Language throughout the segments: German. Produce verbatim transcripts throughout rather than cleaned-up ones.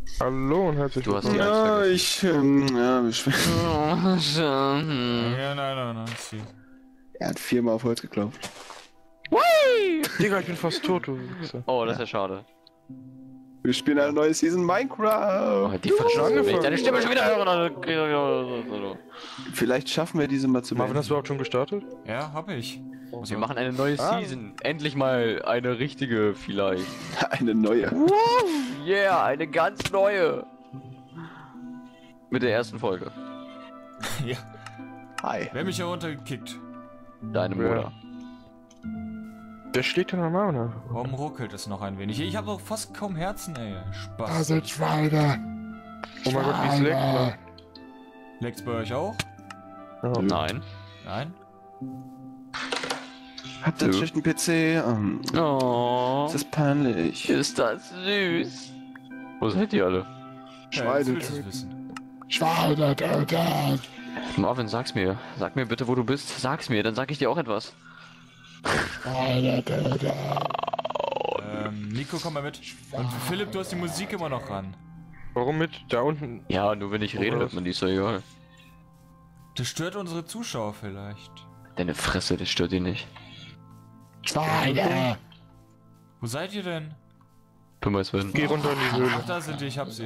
Hallo und herzlich Du hast die willkommen. Eins Ja, vergessen. ich, ähm, ja, beschwer- Ja, nein, nein, nein. Sie. Er hat viermal auf Holz geklopft. Digga, ich bin fast tot, du Wichser. Oh, das ist ja schade. Wir spielen eine neue Season Oh, Minecraft. die Verschwörung, wenn ich angefangen. deine Stimme schon wieder höre, dann krieg ich- Vielleicht schaffen wir diese mal zu Marvin, hast du beenden. überhaupt schon gestartet? Ja, hab ich. Wir machen eine neue Ah. Season. Endlich mal eine richtige vielleicht. Eine neue. Yeah, eine ganz neue. Mit der ersten Folge. Ja. Hi. Wer hat mich hier runtergekickt? Deine Ja. Mutter. Der schlägt ja normal nach. Warum ruckelt es noch ein wenig? Ich habe doch fast kaum Herzen, ey. Da Spaß. sind Schweine. Oh mein Gott, wie es leckt. Schweine. Leckt's bei euch auch? Ja. Nein. Nein? Habt ihr einen Nö. schlechten P C? Ähm, Oh, das ist peinlich. ist das süß. Wo seid ihr alle? Ja, Schweine jetzt willst du's töten. wissen. Schweine töten. Marvin, sag's mir. Sag mir bitte, wo du bist. Sag's mir, dann sag ich dir auch etwas. Schweine töten. Ähm, Nico, komm mal mit. Und Philipp, du hast die Musik immer noch ran. Warum mit? Da unten. Ja, nur wenn ich rede, hört man die so egal. Das stört unsere Zuschauer vielleicht. Deine Fresse, das stört ihn nicht. Schweine. Wo seid ihr denn? Pümmer Sven. Geh runter in die Höhle. Ach, da sind die, ich hab sie.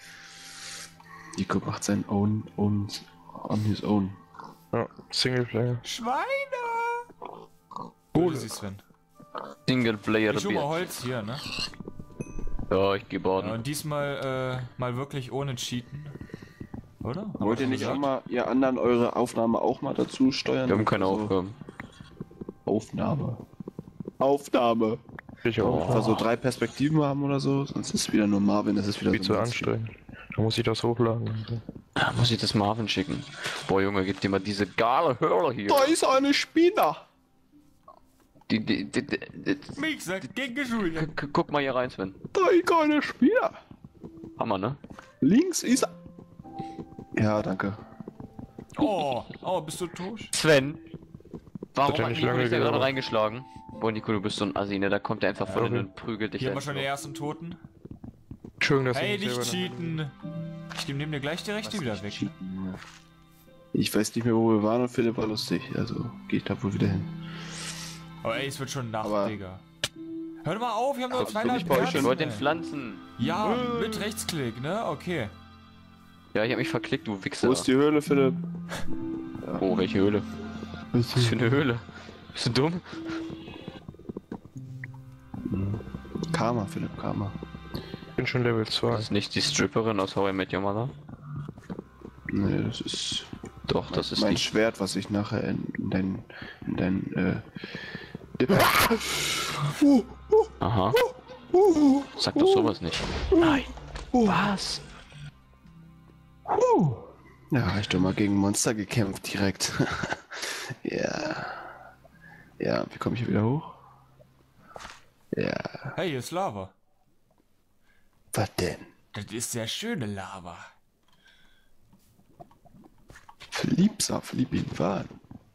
Nico macht sein own, own, on his own. Ja, Singleplayer. Schweine! Hole sie, Sven. Singleplayer. Ich hol mal Holz hier, ne? Ja, ich geh Ja, baden. und diesmal, äh, mal wirklich ohne Cheaten. Oder? Haben Wollt wir ihr schon nicht gesagt? auch mal, ihr anderen, eure Aufnahme auch mal dazu steuern? Wir haben keine Also, Aufgaben. Aufnahme. Aufnahme. Ich auch. Einfach so drei Perspektiven haben oder so, sonst ist es wieder nur Marvin, das ist wieder Viel so zu ein- anstrengend. Da muss ich das hochladen. Da muss ich das Marvin schicken. Boah, Junge, gib dir mal diese geile Hörer hier. Da ist eine Spinne! Die, die, die, die, die, Mich sagt gegen Julia. G- Guck mal hier rein, Sven. Da ist eine Spinne! Hammer, ne? Links ist... Ja, danke. Oh, oh, bist du tot? Sven! Warum Hat ja hat nicht Nico lange dich da gerade gedauert. reingeschlagen? Boah, Nico, du bist so ein Assi, ne? Da kommt er einfach voll okay. hin und prügelt dich Hier haben wir einfach. schon den ersten Toten. Schön, dass Hey, ich nicht selber- cheaten. Ich nehme dir gleich die Rechte wieder weg. Ne? Ich weiß nicht mehr, wo wir waren und Philipp war lustig, also gehe ich da wohl wieder hin. Aber ey, es wird schon Nacht, Aber- Digga. Hör doch mal auf, wir haben nur Kommst du zweieinhalb nicht bei euch? Ich Herzen, wollte den ey. pflanzen. Ja, mit Rechtsklick, ne? Okay. Ja, ich hab mich verklickt, du Wichser. Wo ist die Höhle, Philipp? Oh, welche Höhle? Was ist für eine Höhle? Bist du dumm? Karma, Philipp, Karma. Ich bin schon Level Das zwei. ist nicht die Stripperin aus How I Met Your Mother? Nee, das ist Doch, das ist mein die. Schwert, was ich nachher in, in dein... in dein, äh... Dip- Aha. Sag doch sowas nicht. Nein. Was? Ja, ich doch mal gegen Monster gekämpft direkt. Ja. Ja, wie komme ich hier wieder hoch? Ja. Hey, hier ist Lava. Was denn? Das ist sehr schöne Lava. Philippsa, Philipp ihn fahren.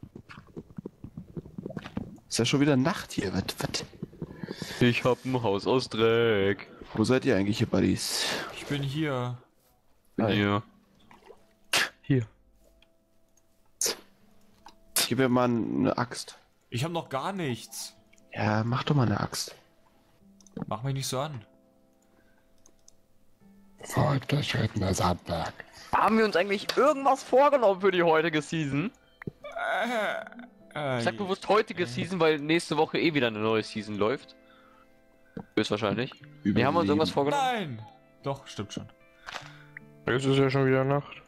Ist ja schon wieder Nacht hier. Was, was? Ich hab ein Haus aus Dreck. Wo seid ihr eigentlich, ihr Buddies? Ich bin hier. Ja. Hier. Ich gebe mir mal eine Axt. Ich habe noch gar nichts. Ja, mach doch mal eine Axt. Mach mich nicht so an. Fortgeschrittenes Handwerk. Haben wir uns eigentlich irgendwas vorgenommen für die heutige Season? Äh, Ich sag bewusst heutige Season, weil nächste Woche eh wieder eine neue Season läuft. Höchstwahrscheinlich. Wir haben uns irgendwas vorgenommen. Nein! Doch, stimmt schon. Jetzt ist ja schon wieder Nacht.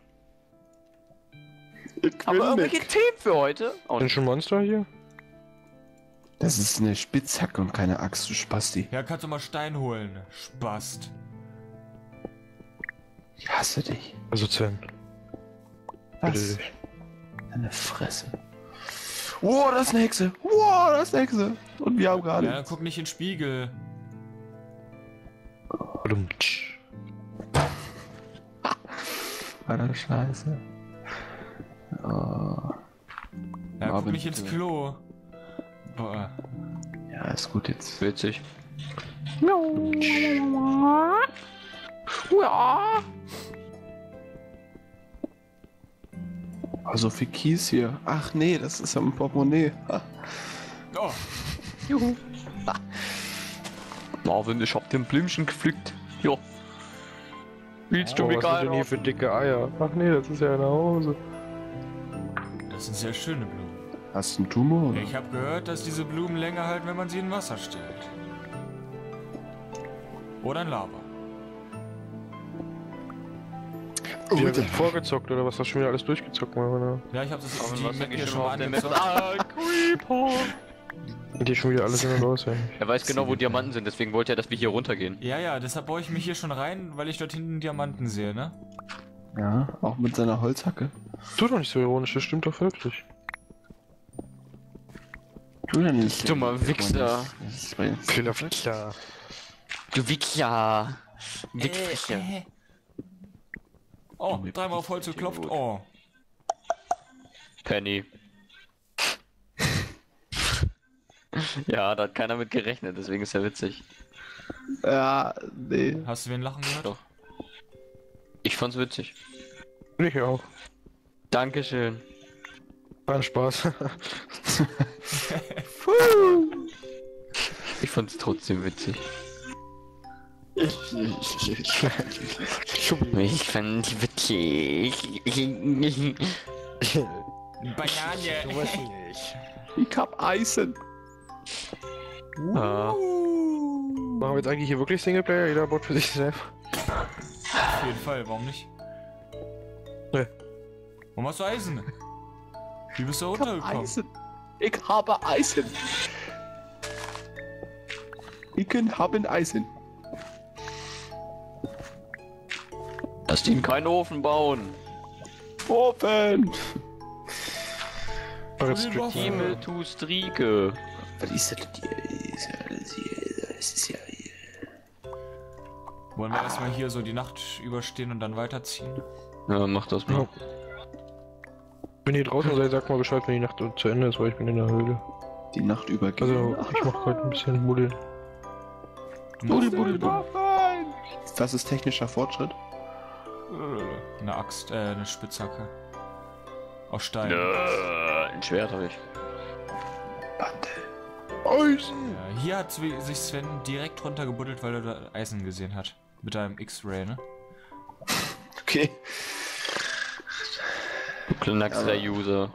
Aber irgendwelche Themen für heute? Oh, Sind schon Monster hier? Das ist eine Spitzhacke und keine Axt, du Spasti. Ja, kannst du mal Stein holen. Spast. Ich hasse dich. Also zehn. Bitte Was? dich. Deine Fresse. Wow, das ist eine Hexe. Wow, das ist eine Hexe. Und wir haben gerade... Ja, dann guck nicht in den Spiegel. Badumtsch. War das scheiße. Oh. Ja, guck Marvin, nicht ins bitte. Klo. Boah. Ja, ist gut jetzt. witzig. Ja. Oh, so viel Kies hier. Ach nee, das ist am Portemonnaie. Ah. Oh, Juhu. Marvin, ich hab den Blümchen gepflückt. Jo. Willst du Oh, mir was sind denn geil? hier für dicke Eier? Ach nee, das ist ja nach Hause. das sind sehr schöne Blumen. Hast du einen Tumor? Oder? Ich habe gehört, dass diese Blumen länger halten, wenn man sie in Wasser stellt. Oder in Lava. Die haben vorgezockt oder was? Hast du schon wieder alles durchgezockt, Marvin? Ja, ich habe das Aber die was Map geht hier schon schon mal auf der Map? angezockt. Ah, Creeper! Und die schon wieder alles in und aus, ja. Er weiß genau, wo Diamanten sind, deswegen wollte er, dass wir hier runtergehen. Ja, ja, deshalb baue ich mich hier schon rein, weil ich dort hinten Diamanten sehe, ne? Ja, auch mit seiner Holzhacke. Tu doch nicht so ironisch, das stimmt doch wirklich. Du ja nicht. Dummer Wichser. Das war jetzt- Fehlerflitzer. Du Wichser! Äh, äh. Oh, dreimal auf Holz geklopft. Oh. Penny. Ja, da hat keiner mit gerechnet, deswegen ist er witzig. Ja, nee. Hast du wen lachen gehört? Doch. Ich fand's witzig. Ich auch. Dankeschön. War ein Spaß. Ich fand's trotzdem witzig. Ich fand's witzig. Banane. Ich hab Eisen. Ah, Machen wir jetzt eigentlich hier wirklich Singleplayer? Jeder baut für sich selbst. Auf jeden Fall, warum nicht? Nee. Warum hast du Eisen? Wie bist du da runtergekommen? Eisen. Ich habe Eisen. Ich habe Eisen. lass ihn keinen Ofen bauen. Ofen. Mach jetzt Waffe. Strict. Himmel tu Strieke. Was ist das hier? Ist ja alles hier. Das ist ja hier. Wollen wir erstmal hier so die Nacht überstehen und dann weiterziehen? Ja, mach das mal. Wenn ihr draußen seid, sagt mal Bescheid, wenn die Nacht zu Ende ist, weil ich bin in der Höhle. Die Nacht übergehen. Also, ich mach gerade ein bisschen Buddeln. Buddel, buddel, Was ist technischer Fortschritt? Eine Axt, äh, eine Spitzhacke. Aus Stein. Ja, ein Schwert hab ich. Eisen. Ja, hier hat Zwe- sich Sven direkt runtergebuddelt, weil er da Eisen gesehen hat. Mit einem X-Ray, ne? Okay. Du knackst der User.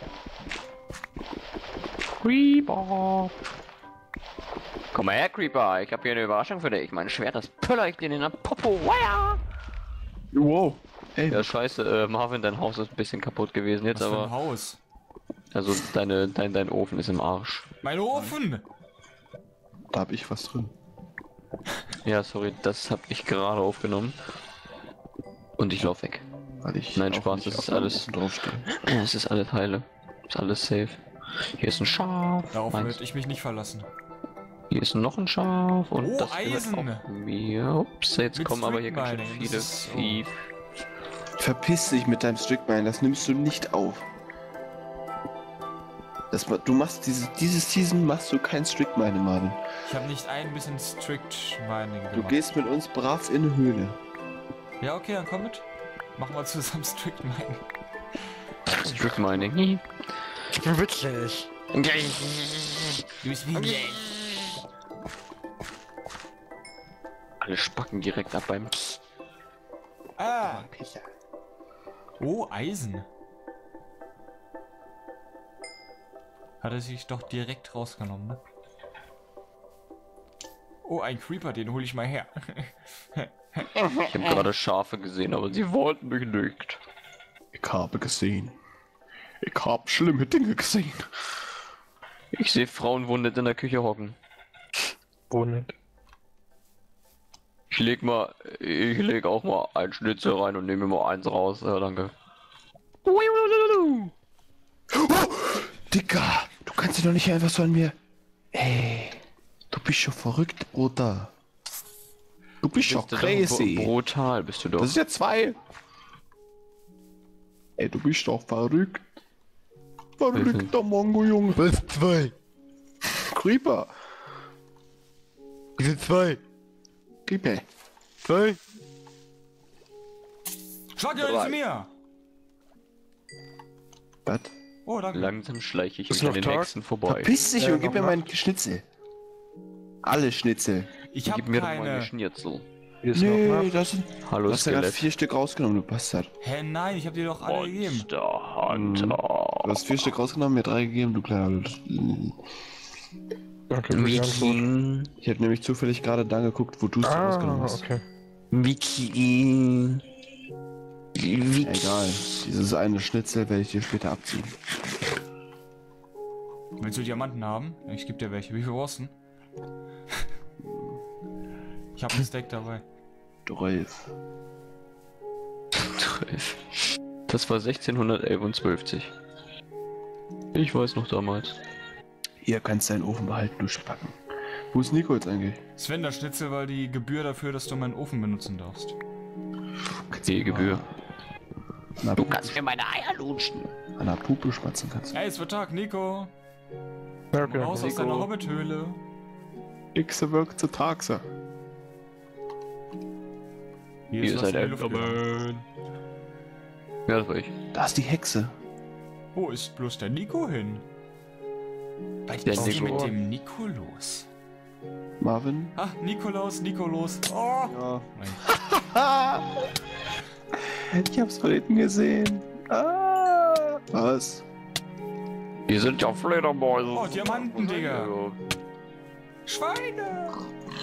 Creeper. Komm mal her, Creeper. Ich hab hier eine Überraschung für dich. Mein Schwert, das pöller ich dir in den Popo. Wow. Wow. Ey, Ja, scheiße, äh, Marvin, dein Haus ist ein bisschen kaputt gewesen jetzt, Was für ein aber... Haus? Also, deine, dein, dein Ofen ist im Arsch. Mein Ofen! da hab ich was drin. Ja, sorry, das hab ich gerade aufgenommen. Und ich lauf weg. Weil ich Nein, auch Spaß, nicht das auf ist dem alles- Ofen draufstehe. Es ist alles heile. Ist alles safe. Hier ist ein Schaf. Darauf Meins. würde ich mich nicht verlassen. Hier ist noch ein Schaf und Oh, das gehört Eisen! auch mir. Ups, jetzt Mit kommen aber hier ganz schön Strickmining, viele das ist- oh. Vieh. Verpiss dich mit deinem Strickmine, das nimmst du nicht auf. Das, ma- du machst diese, dieses Season machst du kein Strickmine, Marvin. Ich habe nicht ein bisschen Strict Mining gemacht. Du gehst mit uns brav in eine Höhle. Ja, okay, dann komm mit. Machen wir zusammen Strict Mining. Strict Mining. Ich bin witzig. Du bist wie Alle spacken direkt ab beim... Ah! Oh, Eisen. Hat er sich doch direkt rausgenommen, ne? Oh, ein Creeper, den hole ich mal her. Ich habe gerade Schafe gesehen, aber sie wollten mich nicht. Ich habe gesehen. Ich habe schlimme Dinge gesehen. Ich sehe Frauen wundert in der Küche hocken. Wo nicht? Ich leg mal, ich leg auch mal ein Schnitzel rein und nehme mir mal eins raus. Ja, danke. Oh, Digga, du kannst dich doch nicht einfach so an mir... Ey, du bist schon verrückt, Bruder. Du bist schon Bist du doch crazy. br- brutal bist du doch. Das ist ja zwei. Ey, du bist doch verrückt. Verrückter Mongo, Junge. Was? Zwei. Creeper. Wir sind zwei. Creeper. Zwei. Schlag dir Drei. zu mir! Was? Oh, danke. Langsam schleiche ich Ist mich an noch den Tag? Hexen vorbei. Verpiss dich Äh, und gib mir noch meinen Schnitzel. Alle Schnitzel. Ich hab Gib mir doch mal eine keine. Schnitzel. Hier ist noch Nee, Nacht. das sind. Hallo Du hast ja gerade Skelett. vier Stück rausgenommen, du Bastard. Hä, nein, ich hab dir doch alle gegeben. Monster Mhm. Du Hunter. hast vier Stück rausgenommen, mir drei gegeben, du kleiner. Okay, für die Antwort. Wiki. Ich habe nämlich zufällig gerade dann geguckt, wo du es Ah, rausgenommen hast. okay. Wiki. Wiki. Egal, dieses eine Schnitzel werde ich dir später abziehen. Willst du Diamanten haben? Ich geb dir welche. Wie viel brauchst du denn? Ich hab ein Steak dabei. Dolf. Das war sechzehnhundertelf. Ich weiß noch damals. Hier kannst du deinen Ofen behalten, du Spacken. Wo ist Nico jetzt eigentlich? Sven, das Schnitzel war die Gebühr dafür, dass du meinen Ofen benutzen darfst. Die Gebühr. Na, Du kannst mir meine Eier lutschen. an der Puppe schmatzen kannst. Ey, es wird Tag, Nico! Ja, Komm raus okay. aus deiner Hobbithöhle. Xe wirkt zu Taxe. Hier, Ihr ist was seid in die Luft gegangen. Enderman. Ja, das war ich. Da ist die Hexe. Wo ist bloß der Nico hin? Was Der ist hier Nico. mit dem Nico los? Marvin? Ah, Nikolaus, Nikolaus. Oh! Ja. Mein Ich hab's von hinten gesehen. Ah. Was? Wir sind ja Fledermäuse. Oh, Diamanten, Digga. Schweine!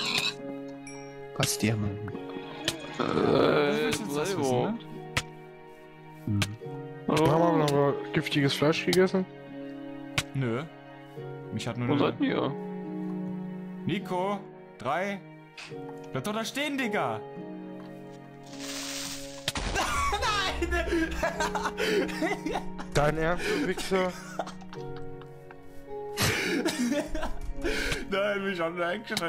Was Diamanten? Äh, willst du jetzt das wissen, ne? Hm. Haben wir aber giftiges Fleisch gegessen? Nö. Mich hat nur Wo eine... seid ihr? Nico! Drei! Bleib doch da stehen, Digga! Dein Ernst, du Wichser? Nein, mich hat eine Action.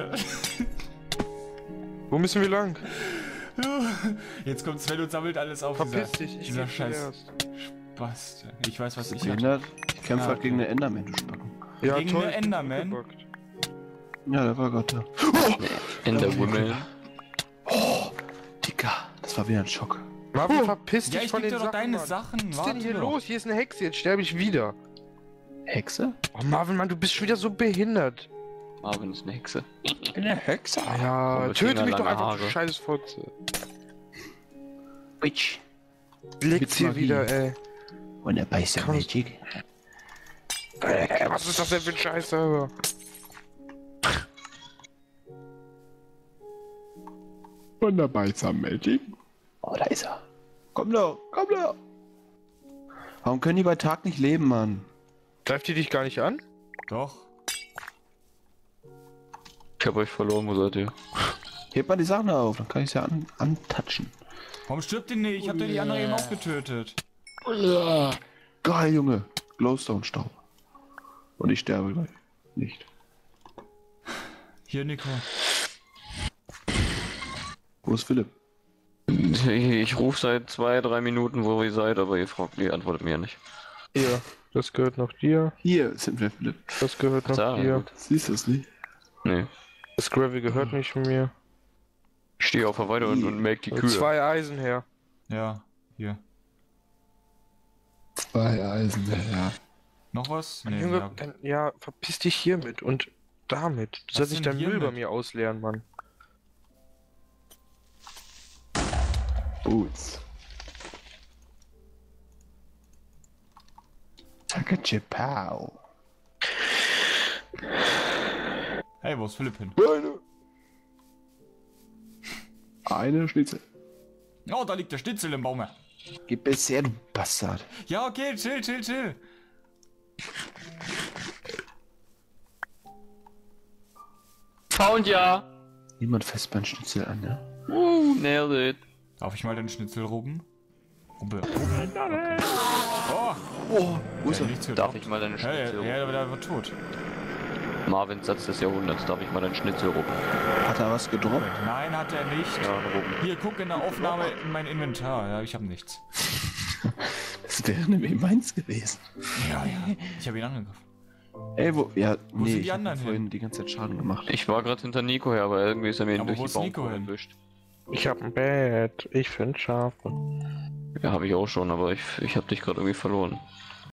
Wo müssen wir lang? Jetzt kommt Sven und sammelt alles auf. Verpiss dieser, dich, ich dieser geh Scheiß zuerst. Spaß. Ich weiß, was ich hab. Behindert? Ich kämpfe Ah, halt okay. gegen den Enderman, du Spacken. Ja, Gegen toll. eine Enderman? gebackt. Ja, der war Gott da. Enderwoman. Oh, Digga, das war wieder ein Schock. Marvin, verpiss dich Ja, ich von geb den dir doch Sachen, deine Mann. Sachen. Was ist denn hier doch. los? Hier ist eine Hexe, jetzt sterbe ich wieder. Hexe? Oh Marvin, Mann, du bist schon wieder so behindert. Marvin ist eine Hexe. Eine Hexe? Ja, Oh, töte mich doch fingerlange einfach, du Haare. scheiß Fotze. Witch. Leckt's Mit hier Magie. wieder, ey. Und er beißt ja Komm. Magic. Äh, was ist das denn für ein Scheiß Server? Wunderbar, Magic. Oh, da ist er. Komm doch, komm doch. Warum können die bei Tag nicht leben, Mann? Greift die dich gar nicht an? Doch. Ich hab euch verloren, wo seid ihr? Hebt mal die Sachen auf, dann kann ich sie an antatschen. Warum stirbt ihr nicht? Ich hab dir die andere eben auch getötet. Ja. Geil, Junge. Glowstone-Staub. Und ich sterbe gleich. Nicht. Hier, Nico. Wo ist Philipp? Ich, ich rufe seit zwei, drei Minuten, wo ihr seid, aber ihr fragt, ihr antwortet mir nicht. Hier. Das gehört noch dir. Hier sind wir, Philipp. Das gehört noch Da, dir. gut. Siehst du es nicht? Nee. Das Gravel gehört nicht von mir. Ich stehe auf der Weide und, und melk die Kühe. Zwei Eisen her. Ja, hier. Zwei Eisen, ja. Noch was? Nee, Junge, ja. dann, ja, verpiss dich hiermit und damit. Du sollst nicht denn deinen Müll hiermit? bei mir ausleeren, Mann. Boots. Takachipow. Hey, wo ist Philipp hin? Eine. Eine Schnitzel. Oh, da liegt der Schnitzel im Baume. Gib es her, du Bastard. Ja, okay, chill, chill, chill. Found ja! Niemand fest beim Schnitzel an, ja? Uh, nailed it. Darf ich mal den Schnitzel rubben? Rubbe. Rubbe. Okay. Oh, Oh, wo ist ja, er? nichts Darf gedacht. ich mal deine Ja, Schnitzel ja, ja, der wird tot. Marvin, Satz des Jahrhunderts. Darf ich mal deinen Schnitzel ruppen? Hat er was gedroppt? Nein, hat er nicht. Ja, ruppen. Hier, guck in der Aufnahme in mein Inventar. Ja, ich habe nichts. Das wäre nämlich meins gewesen. Ja, ja. Ich habe ihn angegriffen. Ey, wo? Ja, Wo nee, sind die ich hab anderen vorhin hin? die ganze Zeit Schaden gemacht. Ich war gerade hinter Nico her, aber irgendwie ist er mir Aber durch wo die ist Nico Baumkrone hin? erwischt. Ich hab ein Bett. Ich find Schafe. Ja, habe ich auch schon, aber ich, ich habe dich gerade irgendwie verloren.